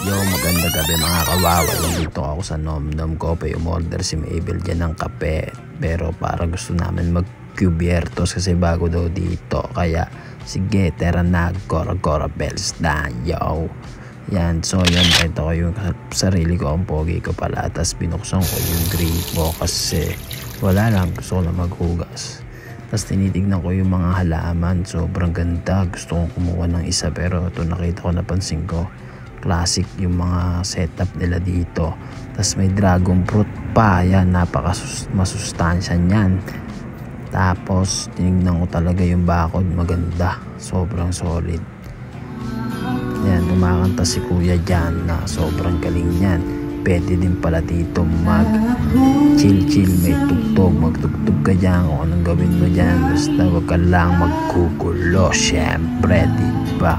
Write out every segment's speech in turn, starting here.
Yo, maganda gabi mga kawawa. Nandito ako sa Nom Nom Coffee. Umorder si Mabel dyan ng kape. Pero para gusto namin mag-cubiertos kasi bago daw dito. Kaya sige, tara na. Gora bells na. Yo. Yan, so yan. Ito ko yung sarili ko. Ang pogi ko pala. Tapos binuksan ko yung gripo kasi wala lang. Gusto ko na maghugas. Tapos tinitignan ko yung mga halaman. Sobrang ganda. Gusto kong kumuha ng isa. Pero ito nakita ko, napansin ko. Classic yung mga setup nila dito. Tapos may dragon fruit pa. Yan, masustansya niyan. Tapos tinignan ko talaga yung bakod. Maganda. Sobrang solid. Yan, kumakanta si kuya dyan na sobrang galing niyan. Pwede din pala dito mag chill. May tugtog. Magtugtog ka dyan kung anong gawin mo dyan. Basta wag ka lang magkukulo. Syempre, diba?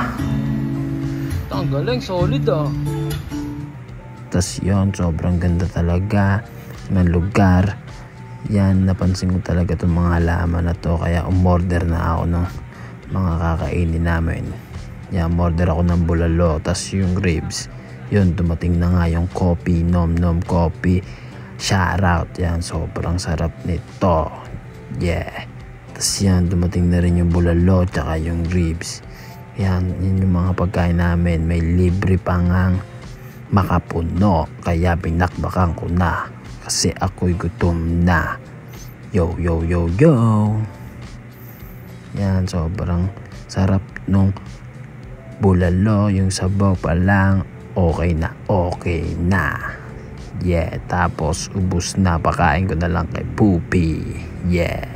Ang galing, solid ah. Tas yun, sobrang ganda talaga ng lugar. Yan, napansin ko talaga itong mga halaman na to. Kaya umorder na ako ng mga kakainin namin. Yan, umorder ako ng bulalo. Tas yung ribs. Yun, dumating na nga yung coffee. Nom Nom Coffee. Shout out. Yan, sobrang sarap nito. Yeah. Tas yan, dumating na rin yung bulalo. Tsaka yung ribs. Yan, yun yung mga pagkain namin. May libre pangang makapuno. Kaya binakbakan ko na. Kasi ako'y gutom na. Yo. Yan, sobrang sarap nung bulalo. Yung sabaw pa lang. Okay na. Yeah, tapos ubus na. Pakain ko na lang kay Poopy. Yeah.